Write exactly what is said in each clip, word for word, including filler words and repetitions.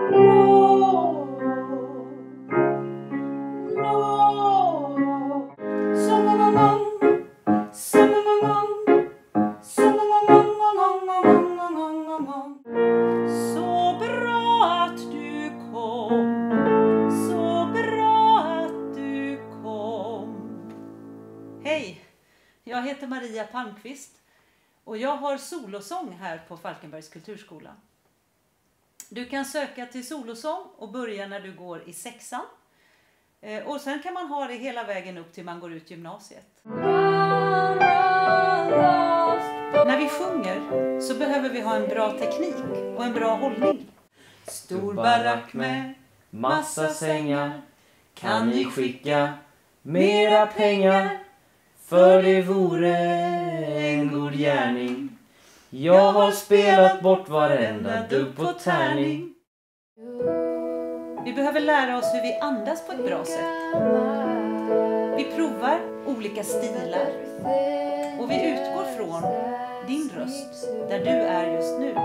Hej, jag heter Maria Palmqvist och jag har solosång här på Falkenbergs kulturskola. Du kan söka till solosång och börja när du går i sexan. Och sen kan man ha det hela vägen upp till man går ut gymnasiet. När vi sjunger så behöver vi ha en bra teknik och en bra hållning. Stor barack med massa sängar. Kan ni skicka mera pengar? För det vore en god gärning. Jag har spelat bort varenda dugg på tärning. Vi behöver lära oss hur vi andas på ett bra sätt. Vi provar olika stilar och vi utgår från din röst där du är just nu.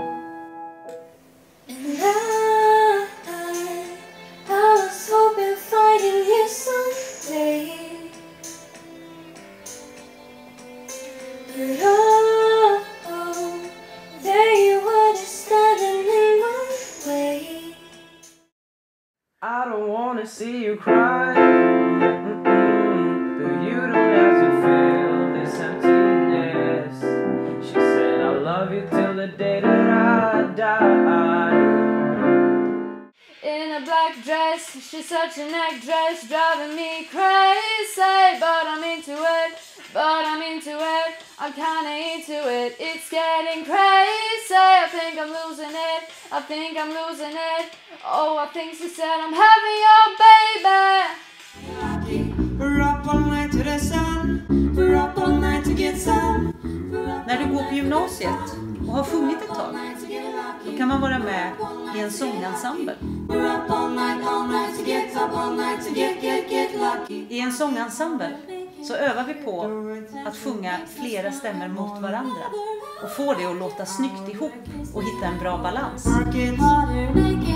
I don't wanna see you cry, mm-mm, but you don't have to feel this emptiness. She said I love you till the day that I die. In a black dress, she's such an actress, driving me crazy. But I'm into it, but I'm into it, I'm kinda into it. It's getting crazy, I think I'm losing it, I think I'm losing it. Oh, I think she said I'm having your baby. We're up all night to the sun, we're up all night to get some. När du går på gymnasiet och har sjungit ett tag, då kan man vara med i en sångensemble. I en sångensemble så övar vi på att sjunga flera stämmor mot varandra och få det att låta snyggt ihop och hitta en bra balans.